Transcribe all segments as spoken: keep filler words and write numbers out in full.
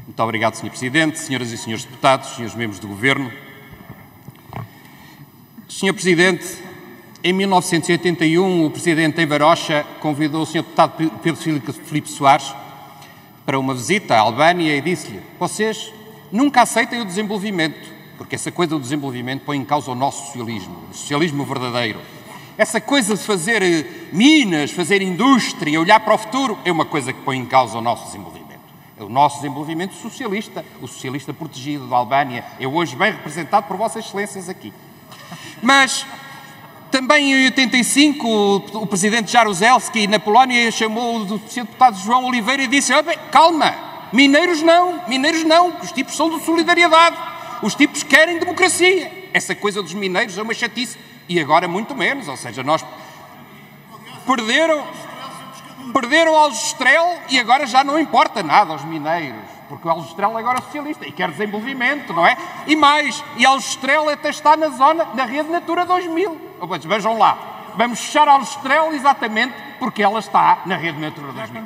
Muito obrigado, senhor Presidente, senhoras e senhores deputados, senhores membros do Governo. senhor Presidente, em mil novecentos e oitenta e um, o Presidente Enver Hoxha convidou o senhor Deputado Pedro Filipe Soares para uma visita à Albânia e disse-lhe: vocês nunca aceitem o desenvolvimento, porque essa coisa do desenvolvimento põe em causa o nosso socialismo, o socialismo verdadeiro. Essa coisa de fazer minas, fazer indústria, olhar para o futuro, é uma coisa que põe em causa o nosso desenvolvimento. É o nosso desenvolvimento socialista, o socialista protegido da Albânia, é hoje bem representado por vossas excelências aqui. Mas também em oitenta e cinco, o presidente Jaruzelski na Polónia chamou o senhor deputado João Oliveira e disse: oh, bem, calma, mineiros não, mineiros não, os tipos são de solidariedade, os tipos querem democracia. Essa coisa dos mineiros é uma chatice, e agora muito menos, ou seja, nós perderam, perderam Aljustrel e agora já não importa nada aos mineiros, porque o Aljustrel agora é socialista e quer desenvolvimento, não é? E mais, e Aljustrel até está na zona, na rede Natura dois mil. Mas vejam lá, vamos fechar Aljustrel exatamente porque ela está na rede Natura dois mil.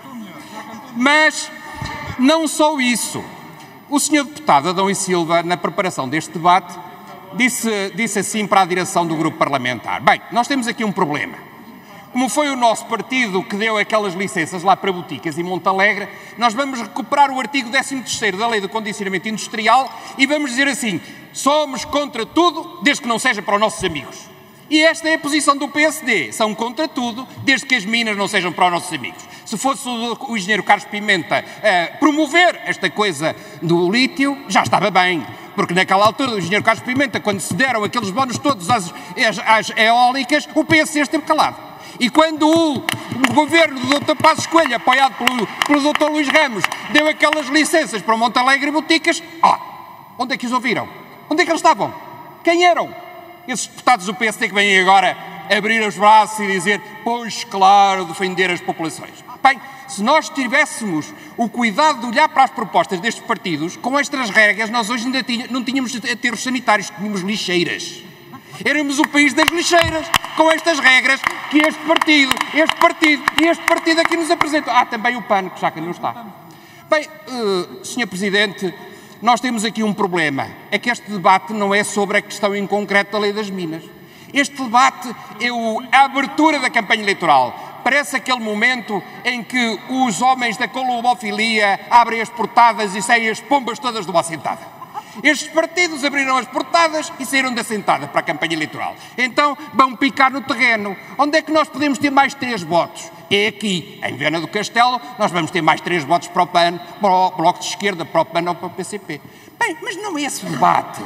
Mas não só isso. O senhor deputado Adão e Silva, na preparação deste debate, disse, disse assim para a direção do grupo parlamentar: bem, nós temos aqui um problema. Como foi o nosso partido que deu aquelas licenças lá para Boticas e Montalegre, nós vamos recuperar o artigo décimo terceiro da Lei do Condicionamento Industrial e vamos dizer assim: somos contra tudo, desde que não seja para os nossos amigos. E esta é a posição do P S D, são contra tudo, desde que as minas não sejam para os nossos amigos. Se fosse o, o engenheiro Carlos Pimenta uh, promover esta coisa do lítio, já estava bem. Porque naquela altura, o engenheiro Carlos Pimenta, quando se deram aqueles bónus todos às, às, às eólicas, o P S D esteve calado. E quando o, o governo do doutor Passos Coelho, apoiado pelo, pelo doutor Luís Ramos, deu aquelas licenças para Montalegre e Boticas, ah, onde é que os ouviram? Onde é que eles estavam? Quem eram? Esses deputados do P S D que vêm agora abrir os braços e dizer: pois claro, defender as populações. Bem, se nós tivéssemos o cuidado de olhar para as propostas destes partidos, com estas regras, nós hoje ainda tinha, não tínhamos aterros sanitários, tínhamos lixeiras. Éramos o país das lixeiras, com estas regras que este partido, este partido e este partido aqui nos apresentam. Ah, também o P A N, que já que não está. Bem, uh, senhor Presidente, nós temos aqui um problema. É que este debate não é sobre a questão em concreto da Lei das Minas. Este debate é o, a abertura da campanha eleitoral. Parece aquele momento em que os homens da colubofilia abrem as portadas e saem as pombas todas de uma assentada. Estes partidos abriram as portadas e saíram da assentada para a campanha eleitoral. Então vão picar no terreno. Onde é que nós podemos ter mais três votos? É aqui, em Viana do Castelo, nós vamos ter mais três votos para o P A N, para o Bloco de Esquerda, para o P A N ou para o P C P. Bem, mas não é esse o debate.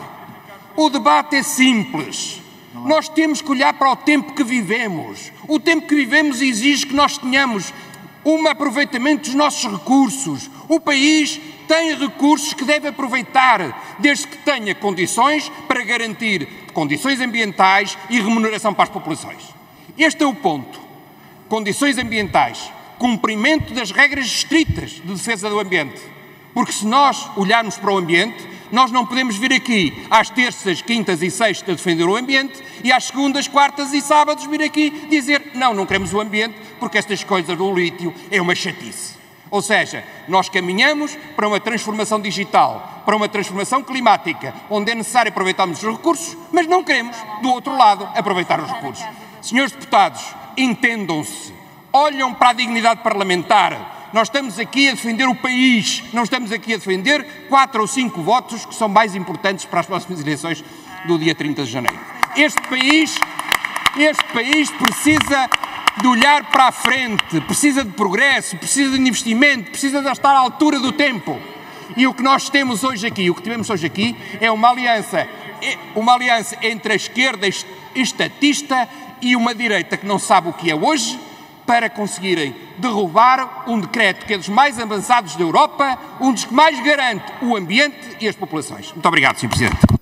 O debate é simples. Nós temos que olhar para o tempo que vivemos. O tempo que vivemos exige que nós tenhamos um aproveitamento dos nossos recursos. O país tem recursos que deve aproveitar, desde que tenha condições para garantir condições ambientais e remuneração para as populações. Este é o ponto. Condições ambientais, cumprimento das regras estritas de defesa do ambiente. Porque se nós olharmos para o ambiente, nós não podemos vir aqui às terças, quintas e sextas defender o ambiente e às segundas, quartas e sábados vir aqui dizer: não, não queremos o ambiente porque estas coisas do lítio é uma chatice. Ou seja, nós caminhamos para uma transformação digital, para uma transformação climática, onde é necessário aproveitarmos os recursos, mas não queremos, do outro lado, aproveitar os recursos. Senhores deputados, entendam-se, olham para a dignidade parlamentar. Nós estamos aqui a defender o país, não estamos aqui a defender quatro ou cinco votos que são mais importantes para as próximas eleições do dia trinta de janeiro. Este país, este país precisa de olhar para a frente, precisa de progresso, precisa de investimento, precisa de estar à altura do tempo. E o que nós temos hoje aqui, o que tivemos hoje aqui, é uma aliança, uma aliança entre a esquerda estatista e uma direita que não sabe o que é hoje, para conseguirem derrubar um decreto que é dos mais avançados da Europa, um dos que mais garante o ambiente e as populações. Muito obrigado, senhor Presidente.